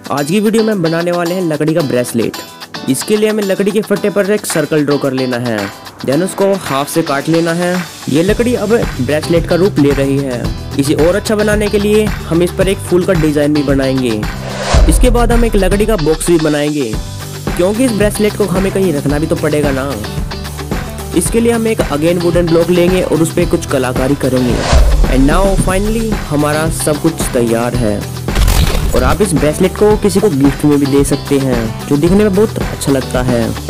आज की वीडियो में बनाने वाले हैं लकड़ी का ब्रेसलेट। इसके लिए हमें लकड़ी के फट्टे पर एक सर्कल ड्रॉ कर लेना है, देन उसको हाफ से काट लेना है। ये लकड़ी अब ब्रेसलेट का रूप ले रही है। इसे और अच्छा बनाने के लिए हम इस पर एक फूल का डिजाइन भी बनाएंगे। इसके बाद हम एक लकड़ी का बॉक्स भी बनाएंगे, क्योंकि इस ब्रेसलेट को हमें कहीं रखना भी तो पड़ेगा ना। इसके लिए हम एक अगेन वुडन ब्लॉक लेंगे और उस पर कुछ कलाकारी करेंगे। एंड नाउ फाइनली हमारा सब कुछ तैयार है। और आप इस ब्रेसलेट को किसी को गिफ्ट में भी दे सकते हैं, जो दिखने में बहुत अच्छा लगता है।